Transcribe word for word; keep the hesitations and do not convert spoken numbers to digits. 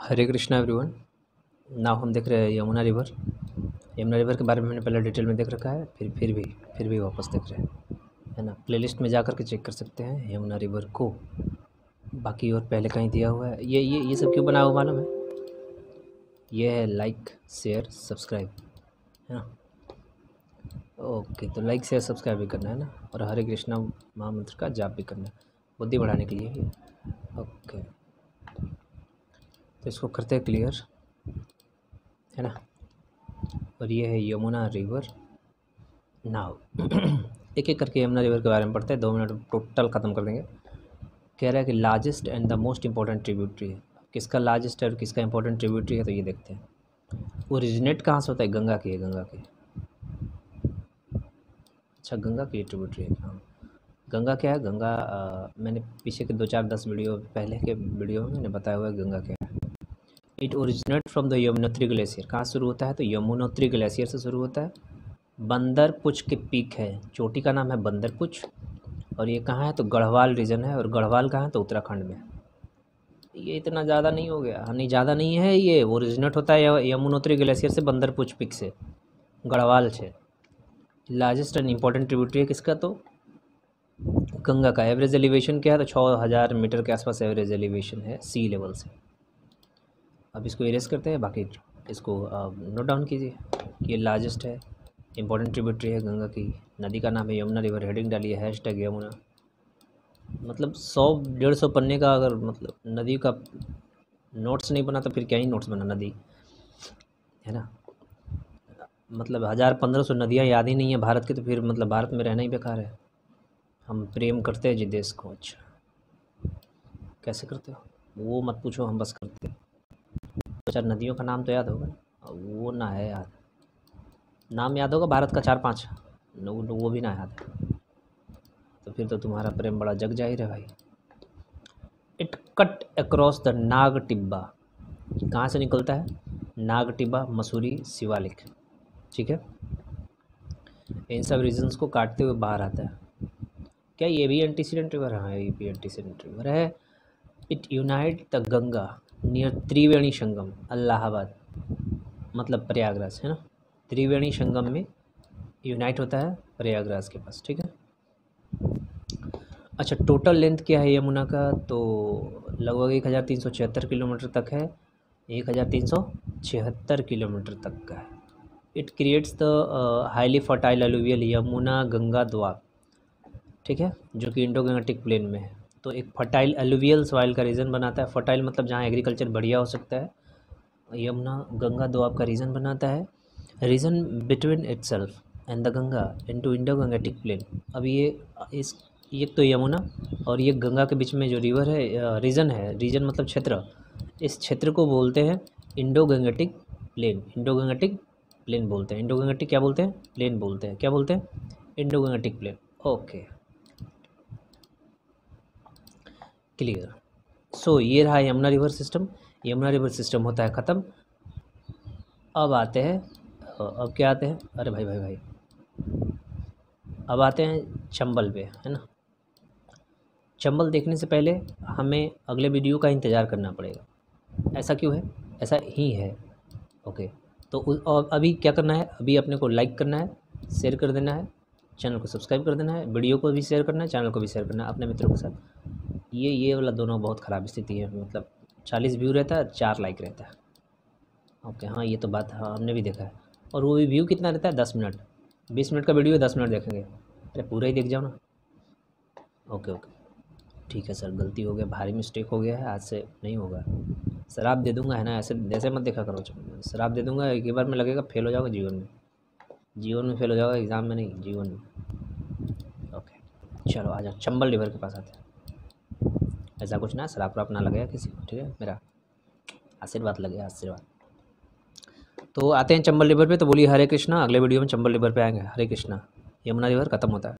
हरे Krishna everyone. Now हम देख रहे हैं यमुना रिवर। यमुना रिवर के बारे में मैंने पहले डिटेल में देख रखा है, फिर फिर भी फिर भी वापस देख रहे हैं, है ना। प्लेलिस्ट में जा कर के चेक कर सकते हैं यमुना रिवर को। बाकी और पहले कहीं दिया हुआ है। ये ये ये सब क्यों बना हुआ मालूम है? ये है लाइक शेयर सब्सक्राइब, है ना। ओके, तो लाइक शेयर सब्सक्राइब भी करना है ना, और हरे कृष्णा महामंत्र का जाप भी करना है, बुद्धि बढ़ाने के लिए ही। ओके, तो इसको करते हैं क्लियर, है ना। और ये है यमुना रिवर। नाउ एक एक करके यमुना रिवर के बारे में पढ़ते हैं, दो मिनट टोटल ख़त्म कर देंगे। कह रहा है कि largest and the most important tributary है। किसका लार्जेस्ट है और किसका इंपॉर्टेंट ट्रिब्यूटरी है, तो ये देखते हैं। ओरिजिनेट कहाँ से होता है? गंगा की है, गंगा की। अच्छा, गंगा की ट्रिब्यूटरी है। हाँ, गंगा क्या है? गंगा आ, मैंने पीछे के दो चार दस वीडियो पहले के वीडियो में मैंने बताया हुआ है गंगा क्या है। It originate from the Yamunotri glacier. कहाँ शुरू होता है? तो यमुनोत्री ग्लेशियर से शुरू होता है। बंदरपुच के पीक है, चोटी का नाम है बंदरपुच। और ये कहाँ है? तो गढ़वाल रीजन है। और गढ़वाल कहाँ है? तो उत्तराखंड में। ये इतना ज़्यादा नहीं हो गया? नहीं, ज़्यादा नहीं है। ये ओरिजिनेट होता है यमुनोत्री ग्लेशियर से, बंदरपुच पीक से, गढ़वाल से। लार्जेस्ट एंड इम्पोर्टेंट ट्रिब्यूटरी है किसका? तो गंगा का। एवरेज एलिवेशन क्या है? तो छः हज़ार मीटर के आसपास एवरेज एलिवेशन है सी लेवल से। अब इसको इरेज करते हैं, बाकी इसको नोट डाउन कीजिए। ये लार्जेस्ट है, इम्पोर्टेंट ट्रिब्यूटरी है गंगा की। नदी का नाम है यमुना रिवर। हेडिंग डालिए हैश टैग यमुना। मतलब सौ डेढ़ सौ पन्ने का अगर मतलब नदी का नोट्स नहीं बना तो फिर क्या ही नोट्स बना, नदी है ना। मतलब हज़ार पंद्रह सौ नदियाँ याद ही नहीं है भारत की, तो फिर मतलब भारत में रहना ही बेकार है। हम प्रेम करते हैं जी देश को। अच्छा, कैसे करते हो वो मत पूछो, हम बस करते हैं। दो चार नदियों का नाम तो याद होगा, वो ना है याद। नाम याद होगा भारत का चार पाँच, वो भी ना याद है, तो फिर तो तुम्हारा प्रेम बड़ा जग जाहिर है भाई। It cut across the Nag Tibba. कहाँ से निकलता है? नाग टिब्बा, मसूरी, शिवालिक, ठीक है। इन सब रीजन्स को काटते हुए बाहर आता है। क्या ये भी एंटीसीडेंट रिवर? हाँ, ये भी एंटीसीडेंट रिवर है। It unite the Ganga near Triveni Sangam, Allahabad, मतलब प्रयागराज, है ना। त्रिवेणी संगम में यूनाइट होता है प्रयागराज के पास, ठीक है। अच्छा, टोटल लेंथ क्या है यमुना का? तो लगभग एक हज़ार तीन सौ छिहत्तर किलोमीटर तक है। एक हज़ार तीन सौ छिहत्तर किलोमीटर तक का है। It creates the highly fertile alluvial Yamuna Ganga doab, ठीक है, जो कि इंडो गंगेटिक प्लेन में है। तो एक फर्टाइल अलुवियल सॉइल का रीजन बनाता है। फर्टाइल मतलब जहाँ एग्रीकल्चर बढ़िया हो सकता है। यमुना गंगा द्वाब का रीजन बनाता है। Region between itself and the Ganga into Indo Gangetic plain. अब ये इस ये तो यमुना और ये गंगा के बीच में जो रिवर है, रीजन है, रीजन मतलब क्षेत्र, इस क्षेत्र को बोलते हैं Indo Gangetic plain. Indo Gangetic plain बोलते हैं। इंडो गंगेटिक क्या बोलते हैं? प्लेन बोलते हैं। क्या बोलते हैं? Indo Gangetic plain. Okay, clear. So ये रहा Yamuna river system. Yamuna river system होता है ख़त्म। अब आते हैं, अब क्या आते हैं? अरे भाई भाई भाई अब आते हैं चंबल पे, है ना। चंबल देखने से पहले हमें अगले वीडियो का इंतज़ार करना पड़ेगा। ऐसा क्यों है? ऐसा ही है। ओके, तो और अभी क्या करना है? अभी अपने को लाइक करना है, शेयर कर देना है, चैनल को सब्सक्राइब कर देना है, वीडियो को भी शेयर करना है, चैनल को भी शेयर करना है अपने मित्रों के साथ। ये ये वाला दोनों बहुत ख़राब स्थिति है, मतलब चालीस व्यू रहता है, चार लाइक रहता है। ओके, हाँ ये तो बात, हाँ हमने भी देखा है। और वो भी व्यू कितना रहता है? दस मिनट। बीस मिनट का वीडियो दस मिनट देखेंगे, अरे पूरा ही देख जाओ ना। ओके ओके, ठीक है सर, गलती हो गया, भारी मिस्टेक हो गया है, आज से नहीं होगा। शराब दे दूंगा, है ना, ऐसे जैसे मत देखा करो। शराब दे दूंगा, एक ही बार में लगेगा, फेल हो जाओगे जीवन में। जीवन में फेल हो जाओगे, एग्ज़ाम में नहीं, जीवन में। ओके, चलो आ जाओ, चंबल रिवर के पास आते हैं। ऐसा कुछ ना, शराब वराब ना लगेगा किसी को, ठीक है, मेरा आशीर्वाद लगेगा, आशीर्वाद। तो आते हैं चंबल रिवर पे। तो बोलिए हरे कृष्णा। अगले वीडियो में चंबल रिवर पे आएंगे। हरे कृष्णा। यमुना रिवर ख़त्म होता है।